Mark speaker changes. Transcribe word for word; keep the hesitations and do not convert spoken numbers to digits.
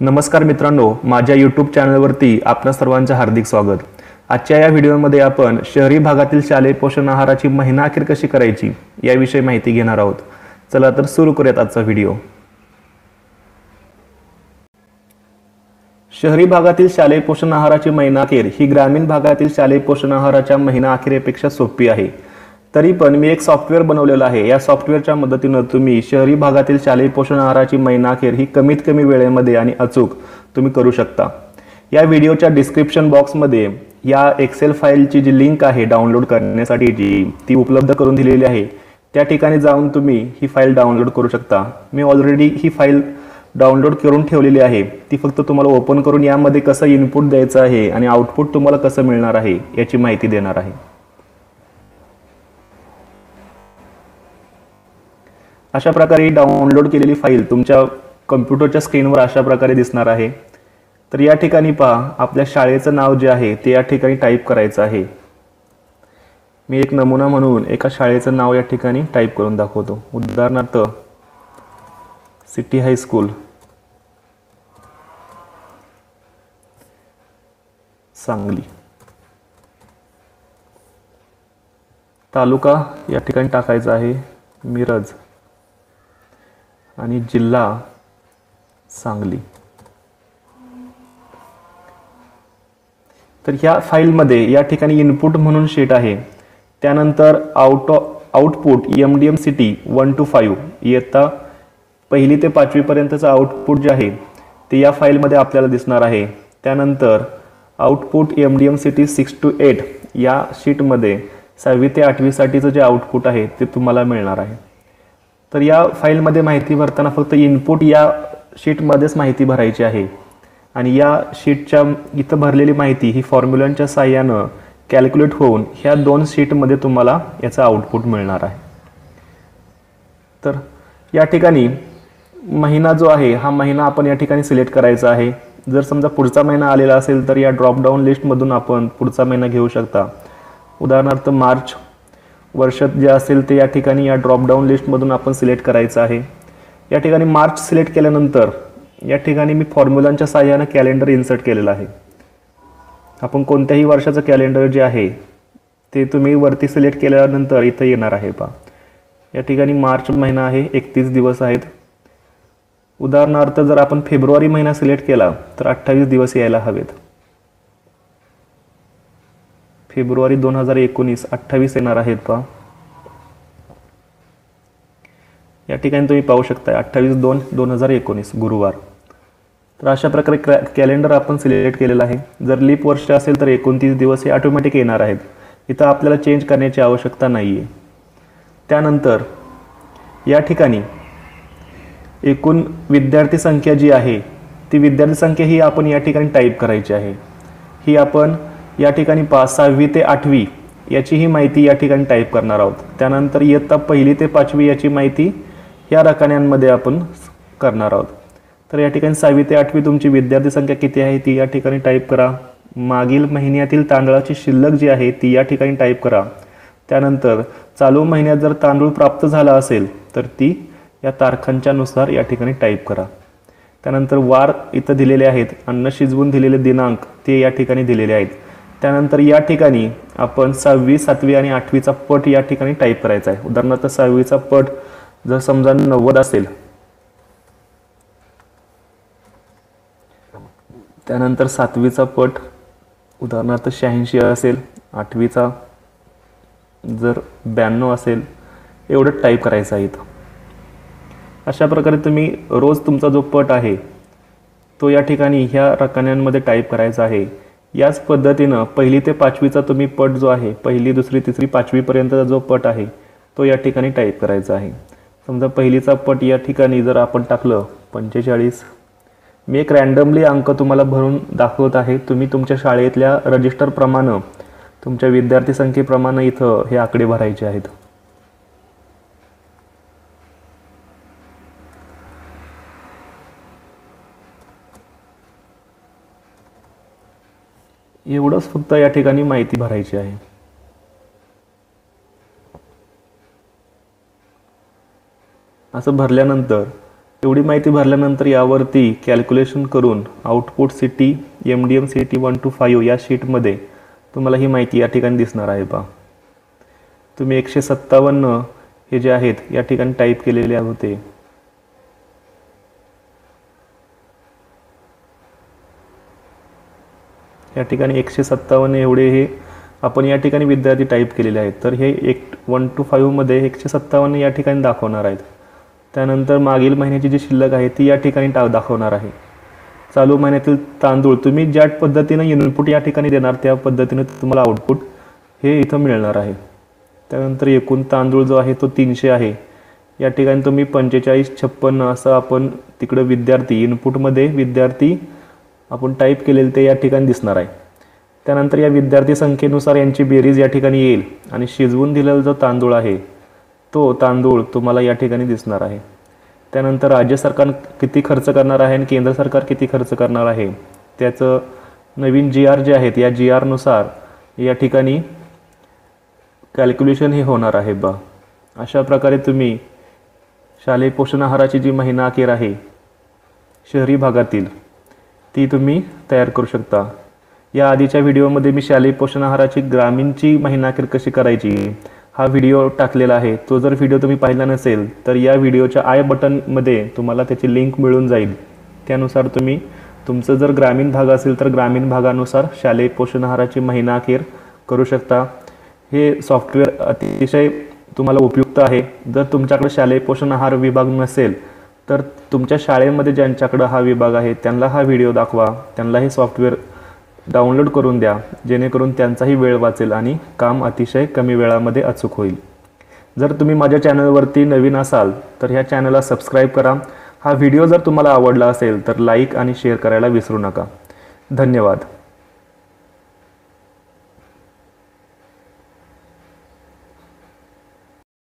Speaker 1: नमस्कार मित्रांनो, माझ्या यूट्यूब चॅनलवरती आपणा सर्वांचे हार्दिक स्वागत। आजच्या या व्हिडिओमध्ये आपण शहरी भागातील शालेय पोषण आहाराची महिना अखेर कशी करायची याविषयी माहिती घेणार आहोत। चला तर सुरू करूयात आजचा व्हिडिओ। शहरी भागातील शालेय पोषण आहाराची महिना अखेर ही ग्रामीण भागातील शालेय पोषण आहाराच्या महिना अखेरीपेक्षा सोपी आहे। तरी पण मी एक सॉफ्टवेअर बनवलेला आहे। या सॉफ्टवेअरच्या मदतीने तुम्ही शहरी भागातील शालेय पोषण आहाराची महिना अखेर ही कमीत कमी वेळेमध्ये आणि अचूक तुम्ही करू शकता। या व्हिडिओच्या डिस्क्रिप्शन बॉक्समध्ये या एक्सेल फाईलची जी लिंक आहे डाउनलोड करण्यासाठी जी ती उपलब्ध करून दिलेली आहे। त्या ठिकाणी जाऊन तुम्ही ही फाईल डाउनलोड करू शकता। मी ऑलरेडी ही फाईल डाउनलोड करून ठेवलेली आहे। ती फक्त तुम्हाला ओपन करून यामध्ये कसं इनपुट द्यायचं आहे आणि आउटपुट तुम्हाला कसं मिळणार आहे याची माहिती देणार आहे। अशा प्रकारे डाउनलोड केलेली फाईल तुमच्या कॉम्प्युटरच्या स्क्रीनवर अशा प्रकारे दिसणार आहे। तर या ठिकाणी पहा, आपल्या शाळेचं नाव जे आहे ते या ठिकाणी टाईप करायचं आहे। मी एक नमुना म्हणून एका शाळेचं नाव या ठिकाणी टाईप करून दाखवतो। उदाहरणार्थ सिटी हायस्कूल सांगली। तालुका या ठिकाणी टाकायचा आहे मिरज आणि जिल्हा सांगली। तर ह्या फाईलमध्ये या ठिकाणी इनपुट म्हणून शीट आहे। त्यानंतर out output M D M city one two five इयत्ता पहिली ते पाचवी पर्यंतचं आउटपुट जे आहे ते या फाईलमध्ये आपल्याला दिसणार आहे। त्यानंतर output M D M city six two eight या शीटमध्ये सहावी ते आठवीसाठीचं जे आउटपुट आहे ते तुम्हाला मिळणार आहे। तर या फाईलमध्ये माहिती भरताना फक्त इनपुट या शीटमध्येच माहिती भरायची आहे आणि या शीटच्या इथं भरलेली माहिती ही फॉर्म्युलांच्या साहाय्यानं कॅल्क्युलेट होऊन ह्या दोन शीटमध्ये तुम्हाला याचा आउटपुट मिळणार आहे। तर या ठिकाणी महिना जो आहे हा महिना आपण या ठिकाणी सिलेक्ट करायचा आहे। जर समजा पुढचा महिना आलेला असेल तर या ड्रॉप डाऊन लिस्टमधून आपण पुढचा महिना घेऊ शकता। उदाहरणार्थ मार्च वर्ष जे असेल ते या ठिकाणी या ड्रॉप डाऊन लिस्टमधून आपण सिलेक्ट करायचं आहे। या ठिकाणी मार्च सिलेक्ट केल्यानंतर या ठिकाणी मी फॉर्म्युलांच्या साहाय्याने कॅलेंडर इन्सर्ट केलेलं आहे। आपण कोणत्याही वर्षाचं कॅलेंडर जे आहे ते तुम्ही वरती सिलेक्ट केल्यानंतर इथं येणार आहे। पहा, या ठिकाणी मार्च महिना आहे, एकतीस दिवस आहेत। उदाहरणार्थ जर आपण फेब्रुवारी महिना सिलेक्ट केला तर अठ्ठावीस दिवस यायला हवेत। फेब्रुवारी दोन हजार एकोणीस अठ्ठावीस येणार आहेत। पहा, या ठिकाणी तुम्ही पाहू शकता अठ्ठावीस दोन दोन हजार एकोणीस गुरुवार। तर अशा प्रकारे कॅलेंडर आपण सिलेक्ट केलेलं आहे। जर लीप वर्ष असेल तर एकोणतीस दिवस हे ऑटोमॅटिक येणार आहेत। इथं आपल्याला चेंज करण्याची आवश्यकता नाही आहे। त्यानंतर या ठिकाणी एकूण विद्यार्थी संख्या जी आहे ती विद्यार्थी संख्या ही आपण या ठिकाणी टाईप करायची आहे। ही आपण या ठिकाणी पाच सहावी ते आठवी याची ही माहिती या ठिकाणी टाईप करणार आहोत। त्यानंतर इयत्ता पहिली ते पाचवी याची माहिती या रकान्यांमध्ये आपण करणार आहोत। तर या ठिकाणी सहावी ते आठवी तुमची विद्यार्थी संख्या किती आहे ती या ठिकाणी टाईप करा। मागील महिन्यातील तांदळाची शिल्लक जी आहे ती या ठिकाणी टाईप करा। त्यानंतर चालू महिन्यात जर तांदूळ प्राप्त झाला असेल तर ती या तारखांच्या नुसार या ठिकाणी टाईप करा। त्यानंतर वार इथं दिलेले आहेत, अन्न शिजवून दिलेले दिनांक ते या ठिकाणी दिलेले आहेत। त्यानंतर या ठिकाणी आपण सहावी सातवी आणि आठवीचा पट या ठिकाणी टाईप करायचा आहे। उदाहरणार्थ सहावीचा पट जर समजा नव्वद असेल, त्यानंतर सातवीचा पट उदाहरणार्थ शहाऐंशी असेल, आठवीचा जर ब्याण्णव असेल, एवढं टाईप करायचं आहे इथं। अशा प्रकारे तुम्ही रोज तुमचा जो पट आहे तो या ठिकाणी ह्या रकान्यांमध्ये टाईप करायचा आहे। याच पद्धतीनं पहिली ते पाचवीचा तुम्ही पट जो आहे, पहिली दुसरी तिसरी पाचवीपर्यंतचा जो पट आहे तो या ठिकाणी टाईप करायचा आहे। समजा पहिलीचा पट या ठिकाणी जर आपण टाकलं पंचेचाळीस, मी एक रँडमली अंक तुम्हाला भरून दाखवत आहे। तुम्ही तुमच्या शाळेतल्या रजिस्टरप्रमाणे तुमच्या विद्यार्थी संख्येप्रमाणे इथं हे आकडे भरायचे आहेत। एवढंच फक्त या ठिकाणी माहिती भरायची आहे। असं भरल्यानंतर एवढी माहिती भरल्यानंतर यावरती कॅल्क्युलेशन करून output city M D M city one two five या शीटमध्ये तुम्हाला ही माहिती या ठिकाणी दिसणार आहे पहा. तुम्ही एकशे सत्तावन्न हे जे आहेत या ठिकाणी टाईप केलेले होते. या ठिकाणी एकशे सत्तावन्न एवढे हे आपण या ठिकाणी विद्यार्थी टाईप केलेले आहेत. तर हे एक वन टू फाईव्हमध्ये एकशे सत्तावन्न या ठिकाणी दाखवणार आहेत. त्यानंतर मागील महिन्याची जी शिल्लक आहे ती या ठिकाणी टा दाखवणार आहे. चालू महिन्यातील तांदूळ तुम्ही ज्या पद्धतीने इनपुट या ठिकाणी देणार त्या पद्धतीने तुम्हाला आउटपुट हे इथं मिळणार आहे. त्यानंतर एकूण तांदूळ जो आहे तो तीनशे आहे. या ठिकाणी तुम्ही पंचेचाळीस छप्पन्न असं आपण तिकडं विद्यार्थी इनपुटमध्ये विद्यार्थी आपण टाईप केलेले ते या ठिकाणी दिसणार आहे. त्यानंतर या विद्यार्थी संख्येनुसार यांची बेरीज या ठिकाणी येईल आणि शिजवून दिलेला जो तांदूळ आहे तो तांदूळ तुम्हाला या ठिकाणी दिसणार आहे. त्यानंतर राज्य सरकार किती खर्च करणार आहे आणि केंद्र सरकार किती खर्च करणार आहे त्याचं नवीन जी आर जे आहेत या जी आरनुसार या ठिकाणी कॅल्क्युलेशन हे होणार आहे बा. अशा प्रकारे तुम्ही शालेय पोषण आहाराची जी महिना अखेर आहे शहरी भागातील ती तुम्ही तयार करू शकता. या आधीच्या व्हिडिओमध्ये मी शालेय पोषण आहाराची ग्रामीणची महिना अखेर कशी करायची हा व्हिडिओ टाकलेला आहे. तो जर व्हिडिओ तुम्ही पाहिला नसेल तर या व्हिडिओच्या आय बटनमध्ये तुम्हाला त्याची लिंक मिळून जाईल. त्यानुसार तुम्ही तुमचं जर ग्रामीण भाग असेल तर ग्रामीण भागानुसार शालेय पोषण आहाराची महिना अखेर करू शकता. हे सॉफ्टवेअर अतिशय तुम्हाला उपयुक्त आहे. जर तुमच्याकडे शालेय पोषण आहार विभाग नसेल तर तुमच्या शाळेमध्ये ज्यांच्याकडे हा विभाग आहे त्यांना हा व्हिडिओ दाखवा, त्यांना हे सॉफ्टवेअर डाउनलोड करून द्या जेणेकरून त्यांचाही वेळ वाचेल आणि काम अतिशय कमी वेळामध्ये अचूक होईल. जर तुम्ही माझ्या चॅनलवरती नवीन असाल तर ह्या चॅनलला सबस्क्राईब करा. हा व्हिडिओ जर तुम्हाला आवडला असेल तर लाईक आणि शेअर करायला विसरू नका. धन्यवाद.